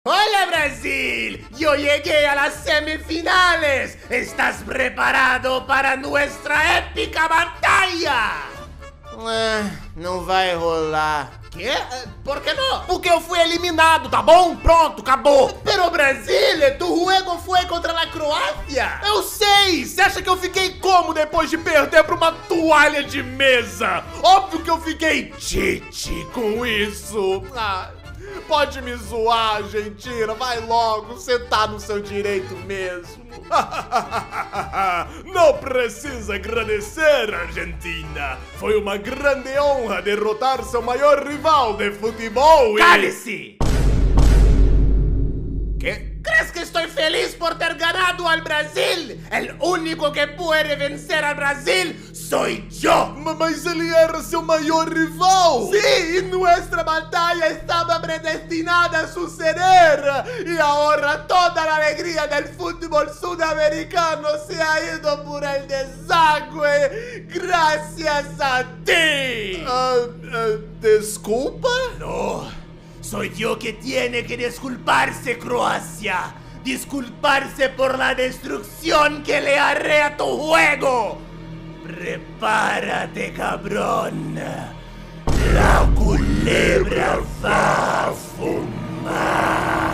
Hola Brasil, yo llegué a las semifinales. ¿Estás preparado para nuestra épica batalla? Não vai rolar. ¿Qué? ¿Por qué no? Porque eu fui eliminado, tá bom? Pronto, acabou. Pero Brasil, tu juego fue contra la Croácia. Eu sei! Você acha que eu fiquei como depois de perder pra uma toalha de mesa? Óbvio que eu fiquei tite com isso. Pode me zoar, Argentina. Vai logo, você tá no seu direito mesmo. Não precisa agradecer, Argentina. Foi uma grande honra derrotar seu maior rival de futebol. ¡Cállese! ¿Qué? ¿Crees que estoy feliz por ter ganado al Brasil? El único que puede vencer al Brasil soy yo. Mas ele era seu maior rival. Sí, y nuestra batalla estaba predestinada a suceder. Y ahora toda la alegría del fútbol sudamericano se ha ido por el desagüe gracias a ti. Desculpa? No. Soy yo que tiene que disculparse, Croacia. Disculparse por la destrucción que le haré a tu juego. Prepárate, cabrón. La culebra va a fumar.